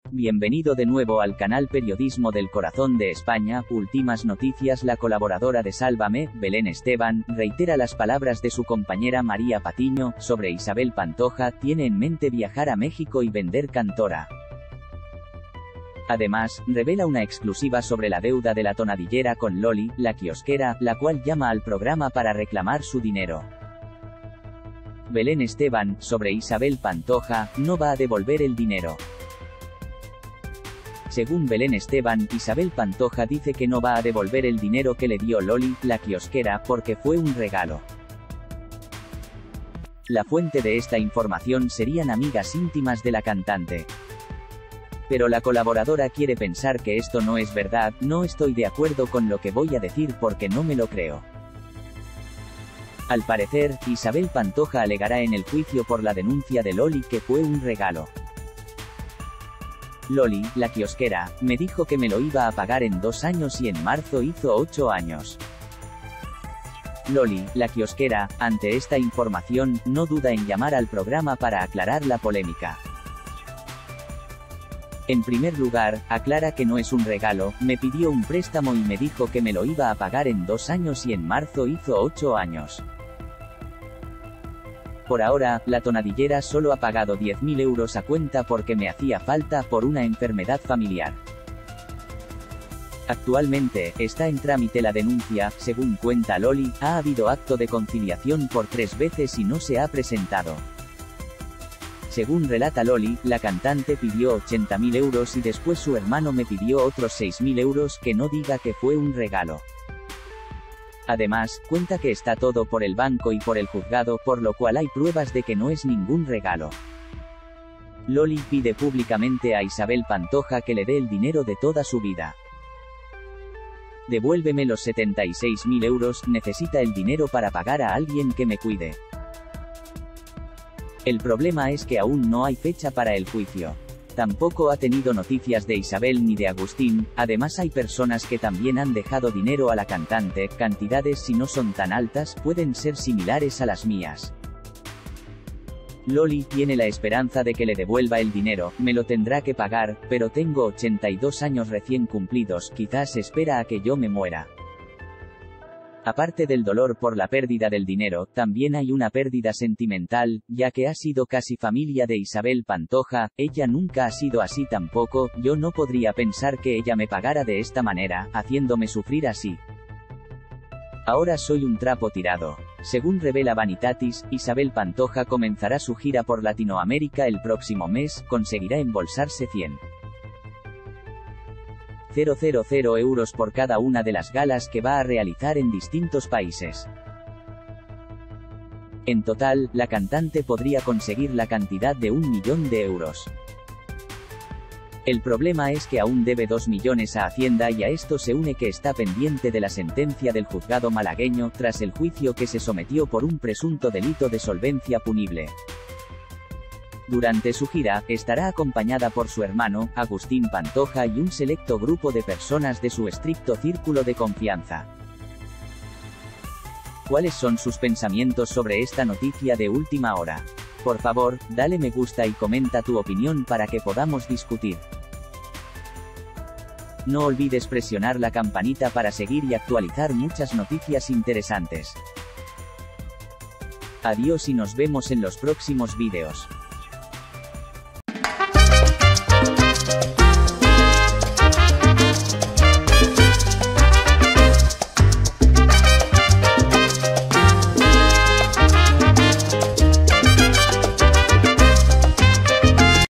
Bienvenido de nuevo al canal Periodismo del Corazón de España. Últimas noticias. La colaboradora de Sálvame, Belén Esteban, reitera las palabras de su compañera María Patiño sobre Isabel Pantoja. Tiene en mente viajar a México y vender Cantora. Además, revela una exclusiva sobre la deuda de la tonadillera con Loli, la kiosquera, la cual llama al programa para reclamar su dinero. Belén Esteban, sobre Isabel Pantoja, no va a devolver el dinero. Según Belén Esteban, Isabel Pantoja dice que no va a devolver el dinero que le dio Loli, la kiosquera, porque fue un regalo. La fuente de esta información serían amigas íntimas de la cantante. Pero la colaboradora quiere pensar que esto no es verdad. No estoy de acuerdo con lo que voy a decir porque no me lo creo. Al parecer, Isabel Pantoja alegará en el juicio por la denuncia de Loli que fue un regalo. Loli, la kiosquera, me dijo que me lo iba a pagar en 2 años y en marzo hizo 8 años. Loli, la kiosquera, ante esta información, no duda en llamar al programa para aclarar la polémica. En primer lugar, aclara que no es un regalo, me pidió un préstamo y me dijo que me lo iba a pagar en 2 años y en marzo hizo 8 años. Por ahora, la tonadillera solo ha pagado 10.000 euros a cuenta porque me hacía falta por una enfermedad familiar. Actualmente, está en trámite la denuncia. Según cuenta Loli, ha habido acto de conciliación por 3 veces y no se ha presentado. Según relata Loli, la cantante pidió 80.000 euros y después su hermano me pidió otros 6.000 euros, que no diga que fue un regalo. Además, cuenta que está todo por el banco y por el juzgado, por lo cual hay pruebas de que no es ningún regalo. Loli pide públicamente a Isabel Pantoja que le dé el dinero de toda su vida. Devuélveme los 76.000 euros, necesita el dinero para pagar a alguien que me cuide. El problema es que aún no hay fecha para el juicio. Tampoco ha tenido noticias de Isabel ni de Agustín. Además hay personas que también han dejado dinero a la cantante. Cantidades, si no son tan altas, pueden ser similares a las mías. Loli tiene la esperanza de que le devuelva el dinero. Me lo tendrá que pagar, pero tengo 82 años recién cumplidos, quizás espera a que yo me muera. Aparte del dolor por la pérdida del dinero, también hay una pérdida sentimental, ya que ha sido casi familia de Isabel Pantoja. Ella nunca ha sido así tampoco. Yo no podría pensar que ella me pagara de esta manera, haciéndome sufrir así. Ahora soy un trapo tirado. Según revela Vanitatis, Isabel Pantoja comenzará su gira por Latinoamérica el próximo mes. Conseguirá embolsarse 100.000 euros por cada una de las galas que va a realizar en distintos países. En total, la cantante podría conseguir la cantidad de 1 millón de euros. El problema es que aún debe 2 millones a Hacienda y a esto se une que está pendiente de la sentencia del juzgado malagueño, tras el juicio que se sometió por un presunto delito de solvencia punible. Durante su gira, estará acompañada por su hermano, Agustín Pantoja y un selecto grupo de personas de su estricto círculo de confianza. ¿Cuáles son sus pensamientos sobre esta noticia de última hora? Por favor, dale me gusta y comenta tu opinión para que podamos discutir. No olvides presionar la campanita para seguir y actualizar muchas noticias interesantes. Adiós y nos vemos en los próximos vídeos.